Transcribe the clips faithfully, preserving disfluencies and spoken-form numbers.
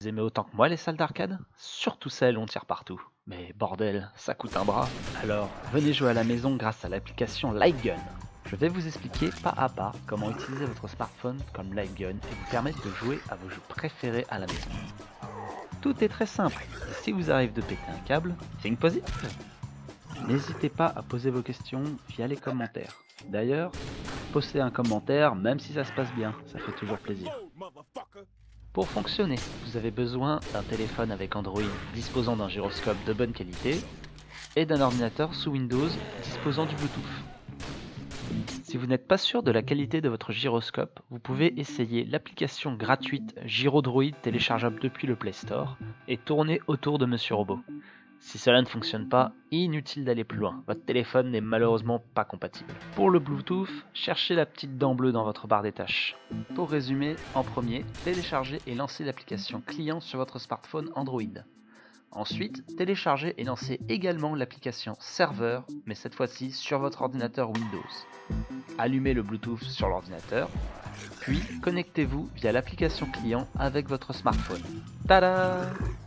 Vous aimez autant que moi les salles d'arcade? Surtout celles où on tire partout. Mais bordel, ça coûte un bras. Alors, venez jouer à la maison grâce à l'application Lightgun. Je vais vous expliquer pas à pas comment utiliser votre smartphone comme Lightgun et vous permettre de jouer à vos jeux préférés à la maison. Tout est très simple, et si vous arrive de péter un câble, think positive. N'hésitez pas à poser vos questions via les commentaires. D'ailleurs, postez un commentaire même si ça se passe bien, ça fait toujours plaisir. Pour fonctionner, vous avez besoin d'un téléphone avec Android disposant d'un gyroscope de bonne qualité et d'un ordinateur sous Windows disposant du Bluetooth. Si vous n'êtes pas sûr de la qualité de votre gyroscope, vous pouvez essayer l'application gratuite GyroDroid téléchargeable depuis le Play Store et tourner autour de Monsieur Robot. Si cela ne fonctionne pas, inutile d'aller plus loin, votre téléphone n'est malheureusement pas compatible. Pour le Bluetooth, cherchez la petite dent bleue dans votre barre des tâches. Pour résumer, en premier, téléchargez et lancez l'application client sur votre smartphone Android. Ensuite, téléchargez et lancez également l'application serveur, mais cette fois-ci sur votre ordinateur Windows. Allumez le Bluetooth sur l'ordinateur, puis connectez-vous via l'application client avec votre smartphone. Tada!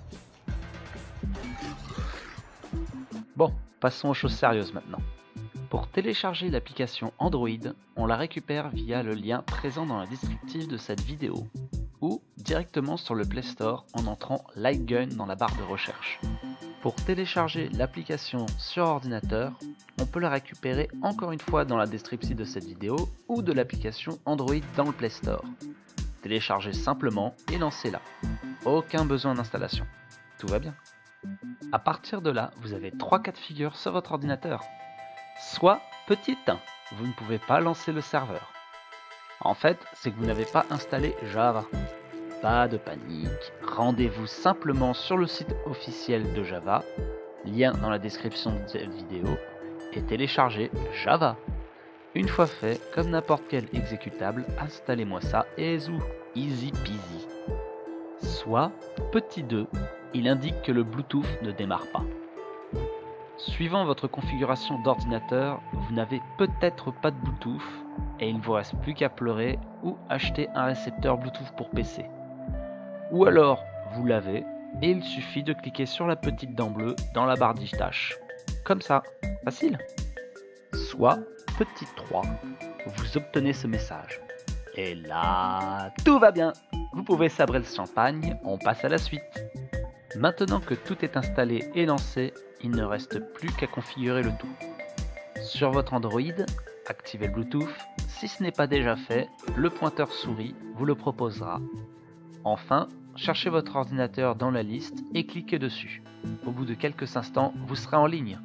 Bon, passons aux choses sérieuses maintenant. Pour télécharger l'application Android, on la récupère via le lien présent dans la descriptive de cette vidéo ou directement sur le Play Store en entrant Lightgun dans la barre de recherche. Pour télécharger l'application sur ordinateur, on peut la récupérer encore une fois dans la description de cette vidéo ou de l'application Android dans le Play Store. Téléchargez simplement et lancez-la. Aucun besoin d'installation. Tout va bien. À partir de là, vous avez trois cas de figure sur votre ordinateur. Soit petit un, vous ne pouvez pas lancer le serveur. En fait, c'est que vous n'avez pas installé Java. Pas de panique, rendez-vous simplement sur le site officiel de Java, lien dans la description de cette vidéo, et téléchargez Java. Une fois fait, comme n'importe quel exécutable, installez-moi ça et zou, easy peasy. Soit petit deux, il indique que le Bluetooth ne démarre pas. Suivant votre configuration d'ordinateur, vous n'avez peut-être pas de Bluetooth et il ne vous reste plus qu'à pleurer ou acheter un récepteur Bluetooth pour P C. Ou alors, vous l'avez et il suffit de cliquer sur la petite dent bleue dans la barre des tâches. Comme ça, facile. Soit petit trois, vous obtenez ce message. Et là, tout va bien. Vous pouvez sabrer le champagne, on passe à la suite. Maintenant que tout est installé et lancé, il ne reste plus qu'à configurer le tout. Sur votre Android, activez le Bluetooth. Si ce n'est pas déjà fait, le pointeur souris vous le proposera. Enfin, cherchez votre ordinateur dans la liste et cliquez dessus. Au bout de quelques instants, vous serez en ligne.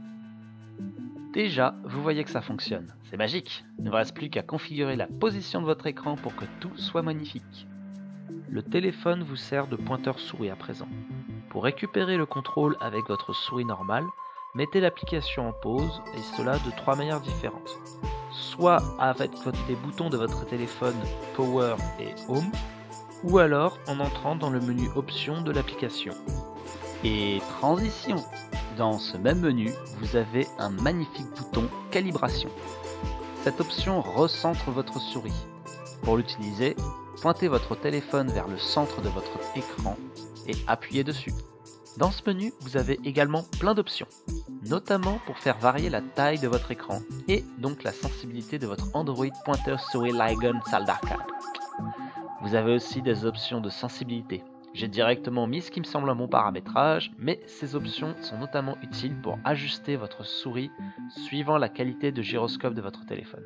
Déjà, vous voyez que ça fonctionne. C'est magique. Il ne vous reste plus qu'à configurer la position de votre écran pour que tout soit magnifique. Le téléphone vous sert de pointeur souris à présent. Pour récupérer le contrôle avec votre souris normale, mettez l'application en pause et cela de trois manières différentes. Soit avec les boutons de votre téléphone Power et Home, ou alors en entrant dans le menu Options de l'application. Et transition! Dans ce même menu, vous avez un magnifique bouton Calibration. Cette option recentre votre souris. Pour l'utiliser, pointez votre téléphone vers le centre de votre écran et appuyez dessus. Dans ce menu, vous avez également plein d'options, notamment pour faire varier la taille de votre écran et donc la sensibilité de votre Android pointeur souris Lightgun salle d'arcade. Vous avez aussi des options de sensibilité. J'ai directement mis ce qui me semble un bon paramétrage, mais ces options sont notamment utiles pour ajuster votre souris suivant la qualité de gyroscope de votre téléphone.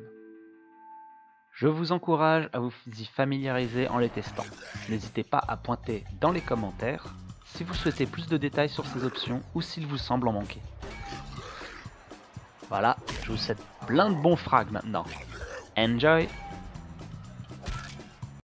Je vous encourage à vous y familiariser en les testant. N'hésitez pas à pointer dans les commentaires si vous souhaitez plus de détails sur ces options ou s'il vous semble en manquer. Voilà, je vous souhaite plein de bons frags maintenant. Enjoy!